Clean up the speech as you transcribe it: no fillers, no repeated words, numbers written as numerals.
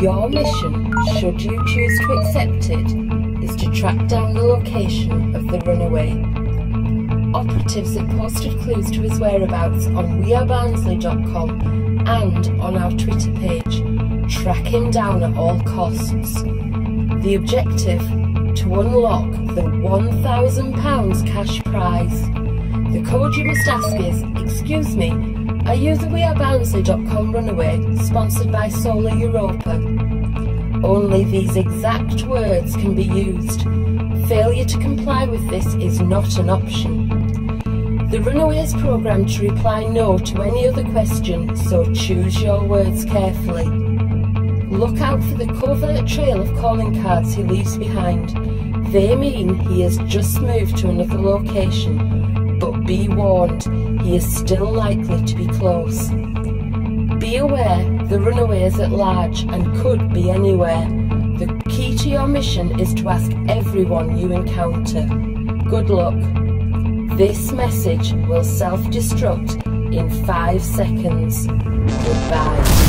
Your mission, should you choose to accept it, is to track down the location of the runaway. Operatives have posted clues to his whereabouts on wearebarnsley.com and on our Twitter page. Track him down at all costs. The objective: to unlock the £1,000 cash prize. The code you must ask is, "Excuse me, are you the wearebarnsley.com runaway, sponsored by Solar Europa?" Only these exact words can be used. Failure to comply with this is not an option. The runaway is programmed to reply no to any other question, so choose your words carefully. Look out for the covert trail of calling cards he leaves behind. They mean he has just moved to another location, but be warned, he is still likely to be close. Be aware, the runaway is at large and could be anywhere. The key to your mission is to ask everyone you encounter. Good luck. This message will self-destruct in 5 seconds. Goodbye.